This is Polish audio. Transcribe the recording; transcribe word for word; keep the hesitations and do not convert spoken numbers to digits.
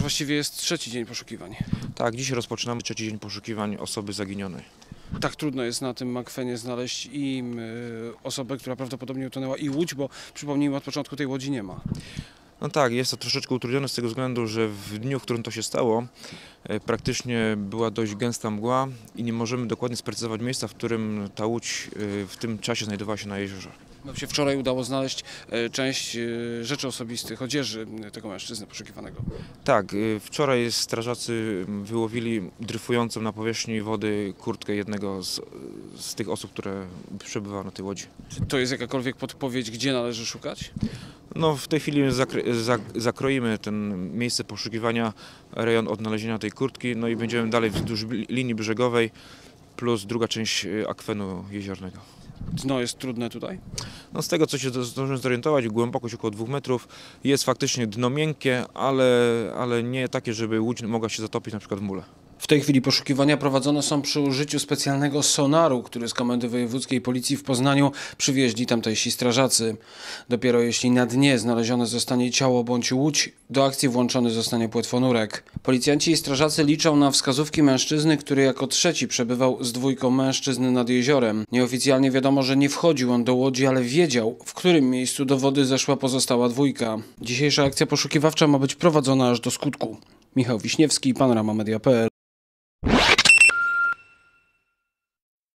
właściwie jest trzeci dzień poszukiwań. Tak, dziś rozpoczynamy trzeci dzień poszukiwań osoby zaginionej. Tak trudno jest na tym akwenie znaleźć i y, osobę, która prawdopodobnie utonęła, i łódź, bo przypomnijmy, od początku tej łodzi nie ma. No tak, jest to troszeczkę utrudnione z tego względu, że w dniu, w którym to się stało, e, praktycznie była dość gęsta mgła i nie możemy dokładnie sprecyzować miejsca, w którym ta łódź e, w tym czasie znajdowała się na jeziorze. Nam się wczoraj udało znaleźć e, część e, rzeczy osobistych, odzieży tego mężczyzny poszukiwanego. Tak, e, wczoraj strażacy wyłowili dryfującą na powierzchni wody kurtkę jednego z, z tych osób, które przebywały na tej łodzi. Czy to jest jakakolwiek podpowiedź, gdzie należy szukać? No, w tej chwili zakry, zak, zakroimy ten miejsce poszukiwania, rejon odnalezienia tej kurtki, no i będziemy dalej wzdłuż linii brzegowej, plus druga część e, akwenu jeziornego. Dno jest trudne tutaj? No, z tego, co się zdążyłem zorientować, głębokość około dwóch metrów, jest faktycznie dno miękkie, ale, ale nie takie, żeby łódź mogła się zatopić na przykład w mule. W tej chwili poszukiwania prowadzone są przy użyciu specjalnego sonaru, który z Komendy Wojewódzkiej Policji w Poznaniu przywieźli tamtejsi strażacy. Dopiero jeśli na dnie znalezione zostanie ciało bądź łódź, do akcji włączony zostanie płetwonurek. Policjanci i strażacy liczą na wskazówki mężczyzny, który jako trzeci przebywał z dwójką mężczyzn nad jeziorem. Nieoficjalnie wiadomo, że nie wchodził on do łodzi, ale wiedział, w którym miejscu do wody zeszła pozostała dwójka. Dzisiejsza akcja poszukiwawcza ma być prowadzona aż do skutku. Michał Wiśniewski, Panorama Media kropka pe el